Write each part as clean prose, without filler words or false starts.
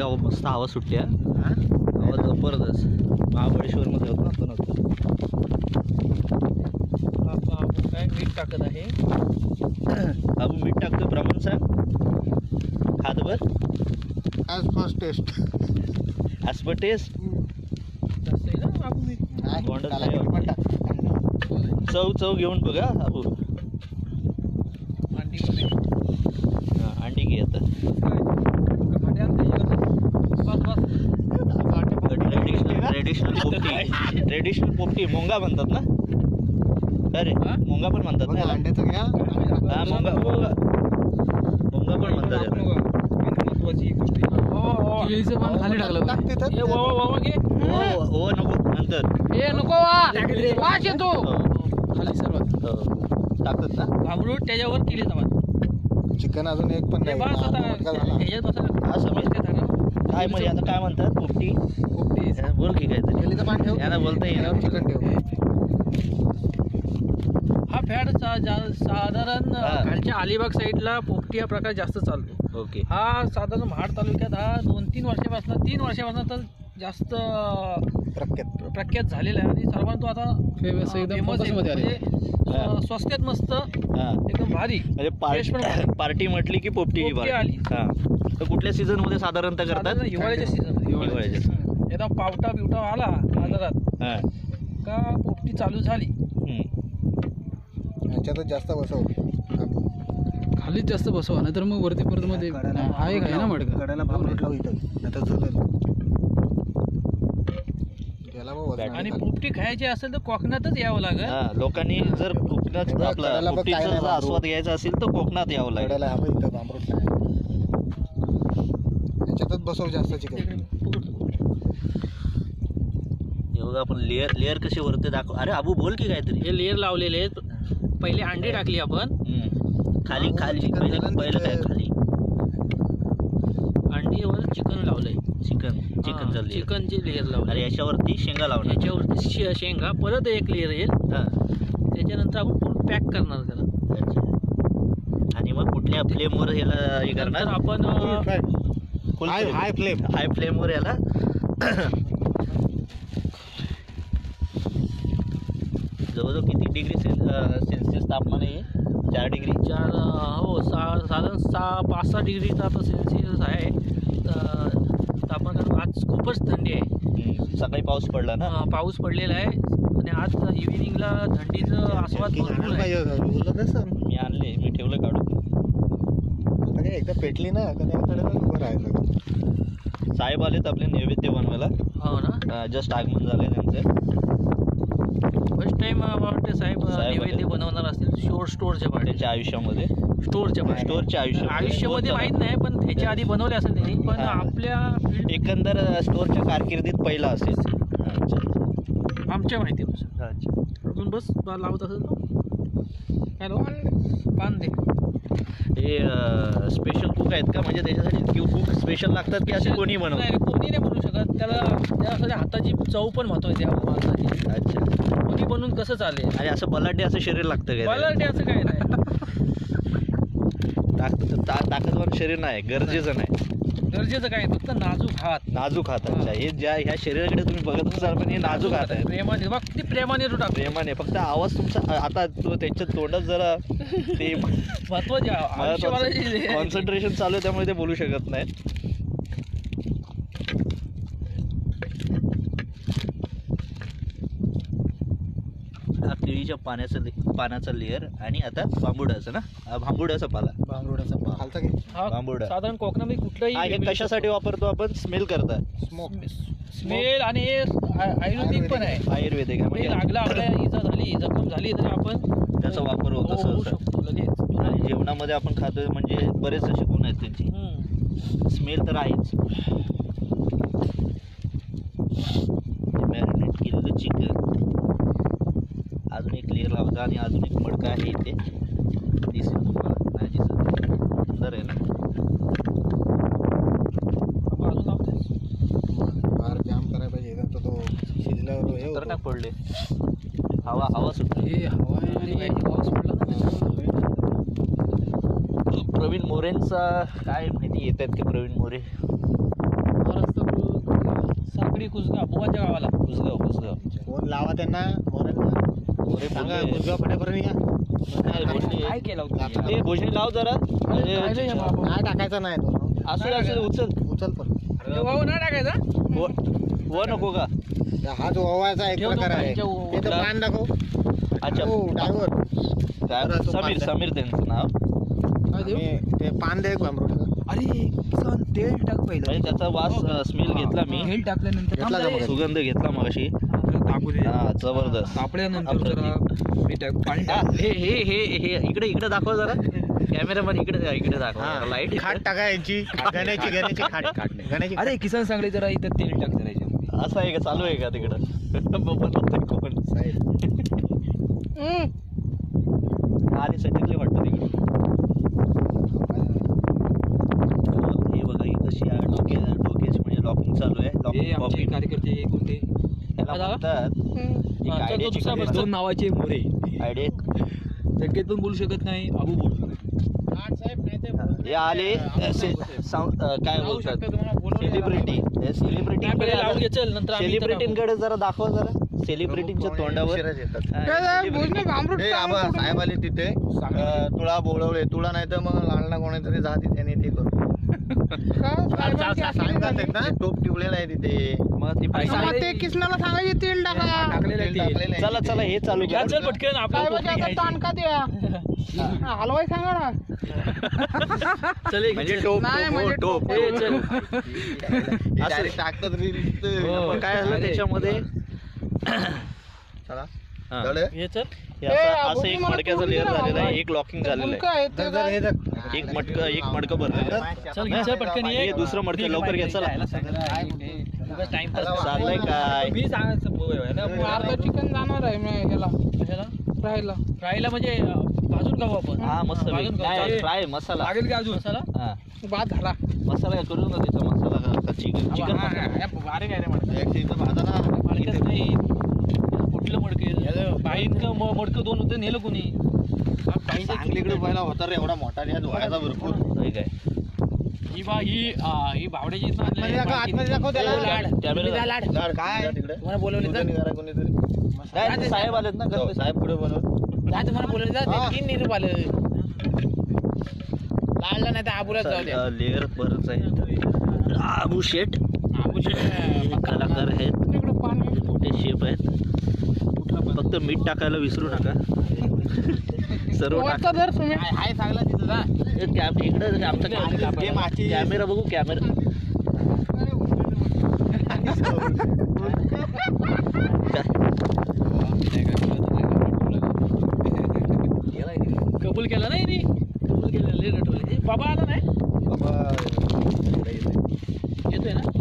मस्त हवा सुटली हवा जबरदस्त. महाबळेश्वरमध्ये होतो ना आपण आता. काय मीठ टाकत आहे बाबू मीठ टाकतो प्रमाण सांग. खादभर as first taste. As per taste. जास्त आहे ना बाबू मीठ. तोंडात नाही वाटत. चव घेऊन बघा बाबू. अंडी पण आहे. अंडी घे आता. ट्रेडिशनल पोपटी मोंगा म्हणतात ना. अरे मोंगा पण म्हणतात ना. अंड्याचं घ्या. हा मोंगा पण म्हणतात. महत्वाची गोष्ट खाली टाकलं हो नको नंतर नको वास येतो खाली सर्वात टाकतात ना. भांबरूट त्याच्यावर केली जमा. चिकन अजून एक पण नाही. हा समज काय म्हणजे आता काय म्हणतात पोपटी. बोल की काय तरी यांना बोलता येणार. चिकन ठेव. हा फॅड साधारण खालच्या अलिबाग साईडला पोपटी हा प्रकार जास्त चालतो. ओके. हा साधारण महाड तालुक्यात हा 3 वर्षापासून तर जास्त प्रख्यात झालेला आहे आणि सर्वांना तो आता फेमस म्हणजे स्वस्तात मस्त एकदम भारी. म्हणजे पार्टी म्हटली की पोपटी आली. हा तर कुठल्या सीझन मध्ये साधारणतः करतात. हिवाळ्याच्या सीझन एकदम पावटा बिवटा आला बाजारात का पोपटी चालू झाली. याच्यातच जास्त बसव. खालीच जास्त बसवा नाही तर मग वरती परत मध्ये आहे काय ना मडका कड्याला भांबरूट लावू इथं आता झालं. आणि पोपटी खायची असेल तर कोकणातच यावं लागेल. लोकांनी जर कोकणात आपला पोपटीचा आस्वाद घ्यायचा असेल तर कोकणात यावं लागेल. कड्याला हा इथं भांबरूट नाही. याच्यातच बसव जास्त चिकन. एवढं आपण लेअर कसे वरती दाखव. अरे अबू बोल की काहीतरी. हे लेअर लावलेले आहेत. पहिले अंडी टाकली आपण खाली पहिलं काय खाली अंडीवर चिकन लावलंय. चिकनची लेअर लावली. अरे याच्यावरती शेंगा लावणार. याच्यावरती शेंगा परत एक लेअर येईल. त्याच्यानंतर आपण पूर्ण पॅक करणार त्याला. आणि मग कुठल्या फ्लेमवर याला हे करणार आपण हाय फ्लेमवर याला जवळजवळ किती डिग्री सेल्सिअस तापमान आहे. 4 डिग्री. हो साधारण 5-6 डिग्रीचा आता सेल्सिअस आहे तापमान. आज खूपच थंडी आहे. सकाळी पाऊस पडला ना. पाऊस पडलेला आहे आणि आज इव्हिनिंगला थंडीचं आस्वाद भरपूर आहे. मी आणले मी ठेवलं काढून. आता काय एकदा पेटली ना कड्याकडे उभं राहायचं. साहेब आलेत आपले नैवेद्य बनवायला. हो ना. जस्ट आगमन झालंय त्यांचं. फर्स्ट टाइम वाटते साहेब नैवेद्य बनवणार असतील स्टोरच्या त्यांच्या आयुष्यामध्ये. स्टोरच्या आयुष्यामध्ये माहित नाही पण त्याच्या आधी बनवले असेल त्यांनी. पण आपल्या एकंदर स्टोरच्या कारकिर्दीत पहिला असेल आमच्या माहितीनुसार. अजून बस लावत असेल हॅलो बांधे. हे स्पेशल कुक आहेत का म्हणजे त्याच्यासाठी कुक स्पेशल लागतात की असे कोणी बनवत. कोणी नाही बनवू शकत. त्याला हाताची चव पण महत्वाची आहे माणसाची. अच्छा. कोणी बनवून कसं चालेल. आणि असं बलाढ्य असं शरीर लागतं काय. बलाढ्य असं काय नाही. ताकदवान शरीर नाही गरजेचं नाही. गरजेचं काय फक्त नाजूक हात. अच्छा. हे ह्या शरीराकडे तुम्ही बघत असाल पण हे नाजूक हात आहे. प्रेमाने बघ किती प्रेमाने प्रेमाने. फक्त आवाज तुमचा आता त्यांच्या तोंडात जरा ते महत्वाचे कॉन्सन्ट्रेशन चालू आहे त्यामुळे ते बोलू शकत नाही. केळीच्या पानाचा लेअर आणि आता भांबुडाचा ना. भांबुडाचा पाला. भांबुडा साधारण कोकणामध्ये कुठलाही कशासाठी वापरतो आपण. स्मेल करता. स्मेल आणि आयुर्वेदिक पण आहे. आयुर्वेदिक आहे. लागला आपल्याला इजा झाली जखम झाली तर आपण त्याचा वापर होतो शकतो लगेच. आणि जेवणामध्ये आपण खातोय म्हणजे बरेच असे गुण आहेत त्यांची. स्मेल तर आहेच. मॅरिनेट केलेलं चिकन. अजून एक लेअर लावता आणि अजून एक मडका आहे इथे दिसेल तुम्हाला. नाही दिसत. सुंदर आहे ना. फार जाम करायला पाहिजे तर तो शिजल्यावर खतरनाक पडले. हवा सुटली. प्रवीण मोरेंचा काय माहिती येत आहेत की प्रवीण मोरे साखळी कुसगाव बुवाच्या गावाला. कुसगाव फोन लावा त्यांना मोऱ्यांना. मोरे सांगा बोलले. कुसगाव फाट्यापर्यंत या. काय बोलले? काय केलं होतं? ते भोजनी लाव जरा म्हणजे काय टाकायचा नाही तो. असं उचल उचल पण. ते वाहू नाही टाकायचा. व नको का? हा जो ओवायचा एक ठेव प्रकार आहे. त्यांच्या ते तर कुठला? पान दाखव. अच्छा ड्रायव्हर. काय जरा तो समीर पान समीर त्यांचं नाव. काय देऊ? ते पान दे बांबरोडीचं. अरे किसन तेल टाक पहिलं. म्हणजे त्याचा वास स्मेल घेतला मी. तेल टाकल्यानंतर घेतला का मग? सुगंध घेतला मगाशी. टाकू दे. हा जबरदस्त. तापल्यानंतर अप्रतिम. जरा मी टाक पाणी हा, टाक. हे इकडे दाखव जरा कॅमेरामध्ये इकडे दाखव हा, लाईट खाट टाकायची. गण्याची खाट. गण्याची अरे किसन सांगले जरा इथं तेल टाक जरा याच्यामध्ये. असं आहे का चालू आहे का तिकडं कोण आधी सेटिंगली वाटतं तिकडे. हे बघा ही कशी आहे डोक्याची म्हणजे लॉकिंग चालू आहे. हे लॉकिंग आमचे पॉपिंग कार्यकर्ते कोणते त्याला म्हणतात. एक तो आयडियाची दुसरा गरज बसतो नावाचे मोरे. आयडिया संकेत पण बोलू शकत नाही, अबू बोलू शकत हे आले काय बोलतात सेलिब्रिटी नाही. लावून घे चल नंतर आम्ही इथं सेलिब्रिटींकडे जरा दाखव जरा सेलिब्रिटींच्या तोंडावर उशिराच येतात. टाकू. हे आबा साहेब आले तिथे तुळा बोलवले. तुळा नाही तर मग लहानला कोणीतरी जा तिथे आणि ते करू. सांगतात ना टोप ठेवलेला आहे तिथे. मग ती पैसे ते किसनाला सांगायचे तेल टाका टाकलेलं आहे तेल ते. टाकलेलं आहे. चला हे चालू घ्या करा. चल पटकन आपल्याला साहेबाच्या टोपली हातात घ्यायची. ताणका द्या हलवाई सांगा ना. चल एक म्हणजे चल. टोप नाही, म्हणजे टोप ए, चल. असं टाकतात रील. पण काय झालं त्याच्यामध्ये चला हा. झालं? हे चल. हे असं एक मडक्याचं लेअर झालेलं आहे. एक लॉकिंग झालेलं मुलगा आहे ते जर हे जर- आहे. एक मडकं भरलेलं आहे. चल घे चल पटकन ये. हे दुसरं मडकं लवकर घ्या चला. टाइम चाललंय काय? मी सांगायचं अर्धा चिकन जाणार आहे मी ह्याला राहायला. फ्रायला म्हणजे भाजून खाऊ आपण. हा मस्त भाजून खाऊ. नाही चालेल. फ्राय मसाला. लागेल का अजून मसाला? हा बाद झाला. मसाला करू ना त्याचा मसाला का चिकन हा, मसाला. बारीक आहे रे मडकं. एक सीट भाजा ना. मडकंच नाही. कुठलं मडकं? बाईंचं मडकं दोन होतं नेलं कोणी? सांगलीकडे पहिला होता रे एवढा मोठा आणि धुवायचा भरपूर. होय काय? ही बावड्याची इथनं आणलेली आतमध्ये दाखव, बाकी. आतमध्ये दाखव त्याला. हो, लाड. कॅमेरा तुम्ही जा लाड. लाड काय तिकडे तुम्हाला बोलवले दुधाने तर करा कोणीतरी. काय ते साहेब आलेत ना हो, साहेब पुढे बनव. जा तुम्हाला बोलवले जा. हा. ते तीन निरूप आलं. लाडला नाही तर आबूलाच जाऊ द्या. लेअर बरंच आहे. आबू शेठ आबूचे कलाकार आहेत. तिकडे पाणी मोठे शेफ आहेत. फक्त मीठ टाकायला विसरू नका. सर्व वरचा धर तुम्ही. हाय सांगला तिथं जा. इकडे आमचा हे माती. कॅमेरा बघू कॅमेरा. कबूल केला नाही नी. कबूल केलं लय रटवले. बाबा आला नाही. बाबा इकडे येते. येतोय ना.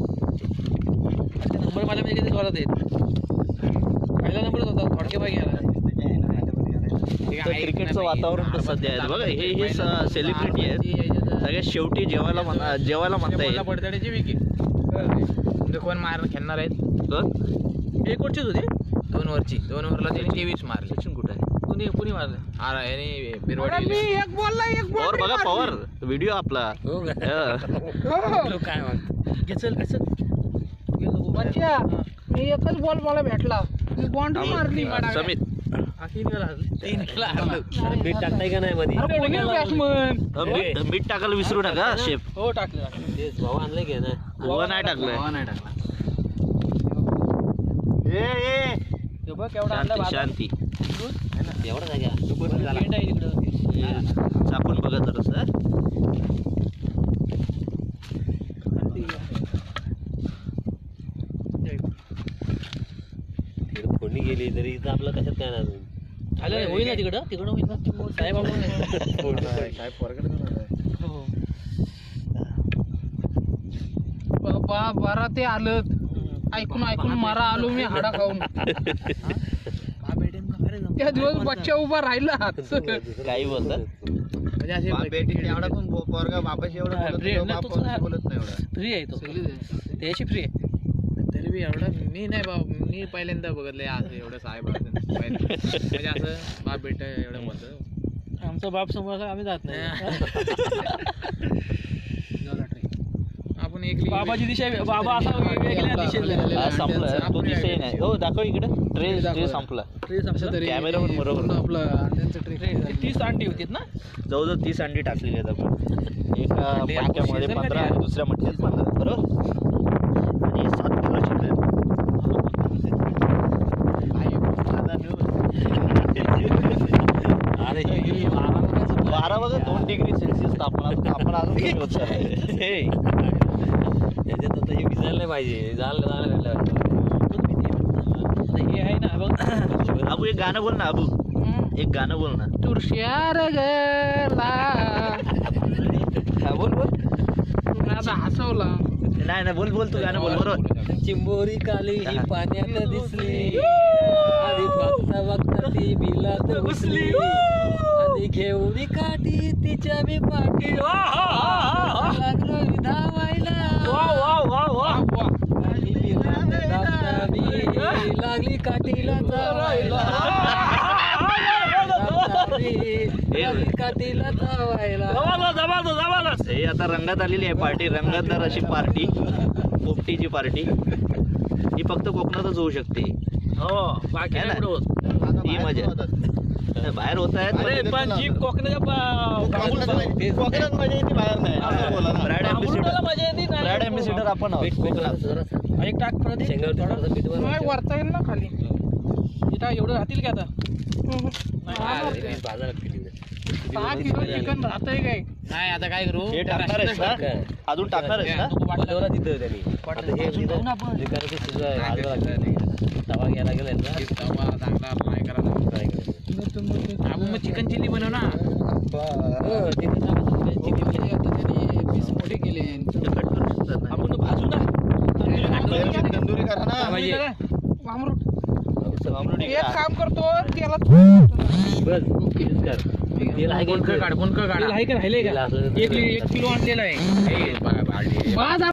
नंबर माझ्या म्हणजे किती जोरात आहेत. पहिला नंबरच होता थोडके बाई घ्यायला. तर क्रिकेटचं वातावरण तर सध्या आहे बघा. हे सेलिब्रिटी आहेत. सगळ्यात शेवटी जेवायला म्हणता येईल. पडताळ्याची विकी कोण मार खेळणार आहेत. कोण? एक वरचीच होते. 2 वरची 2 ओव्हरला त्याने 23 मारले. सचिन कुठे आहे? कुणी मारले. याने अरे बिरवाडी मी एक बोलला एक पॉवर बॉल बघा पॉवर व्हिडिओ आपला. हो का? हा. काय मग चल कसं बच्चा मी एकच बॉल मला भेटला. मी बाउंड्री मारली. समित मीठ टाकताय का नाही मध्ये. अरे कोणी बॅट्समन. मीठ टाकायला विसरू नका शेफ. हो टाकलं. भाऊ आणलं की ना गोवा नाही टाकलंय. नाही टाकला. ए बघ केवढा आणला शांती भात. शांती एवढा जागा पेंट आहे तिकडं. चाकून बघा जरा फोडणी गेली तरी इथं आपलं कशात काय नाही अजून. आलं होईल ना तिकडं होईल ना. साहेब आपण साहेब पोरगड करणार आहे. बाबा बरा ते आलं. ऐकून मारा आलो मी हाडा खाऊन. त्या दिवस बच्चा उभा राहिला. काही बोलतात. म्हणजे असे बाप बेटी एवढा पण पोरगा बापाशी एवढा हा, बोलत प्रिय, नाही, नाही, बाप तो बोलत नाही एवढा. फ्री आहे तो. त्याची फ्री आहे. तरी बी एवढा मी नाही बाबा. मी पहिल्यांदा बघितलंय असं एवढं साहेब म्हणजे असं बाप बेटा एवढं बोलतो. आमचा बाप समोर आम्ही जात नाही. आपण आणि एक बाबाची दिशा बाबा असा वेगवेगळ्या दिशेला हा, संपला तो दिसही नाही. हो दाखव इकडे ट्रे संपला. असं तरी कॅमेरावर बरोबर. पूर्ण आपलं अंड्यांचं ट्रे 30 अंडी होती ना. जवळजवळ 30 अंडी टाकलेली आहेत आपण. एका मटक्यामध्ये 15 आणि दुसऱ्या मटक्यात 15 बरोबर. आणि 7 किलो चिकन. अरे हे 12 बघा 2 डिग्री सेल्सिअस तापमान. आपण अजून कमी होत आहे. याच्यात आता हे विजायला नाही पाहिजे. झालं हे आहे ना बघ. अबू एक गाणं बोल ना अबू. एक गाणं बोल ना. तुळशीर गेला हा, बोल बोल. आता हसवला. नाही नाही बोल बोल तू गाणं बोल बरोबर. चिंबोरी काली ही पाण्यात दिसली, आधी बघता बघता ती बिलात घुसली, आधी घेऊन काठी तिच्या बी पाठी लागलो धावायला, आणि बिलात धावता बी लागली काठीला धावायला, लागली काठीला धावायला. हे आता रंगात आलेली आहे पार्टी. रंगतदार अशी पार्टी, पोपटीची पार्टी. ही फक्त कोकणातच होऊ शकते. हो बाकी है ना? नाही कुठं होत. ही मजा बाहेर होत अरे पण जी कोकणाच्या कोकणात मजा येते, बाहेर नाही असं बोला ना. ब्रॅड बाबुलगावला मजा येते ना. ब्रॅड एम्बेसिडर आपण आहोत कोकणात. एक टाक प्रदीप. काय वरता येईल ना खाली. इथं एवढं राहतील का आता? 6 किलो चिकन राहतंय काय. नाही आता काय करू. हे टाकणार आहेस ना? अजून टाकणार आहेस ना? तवा घ्यायला गेला मग चिकन चिल्ली बनव ना. पीस मोठे केले. आपण भाजून ना. तंदुरी करा ना. वामरूट एक काम करतो त्याला तेल आहे का राहिले का? 1 किलो आणलेलं आहे.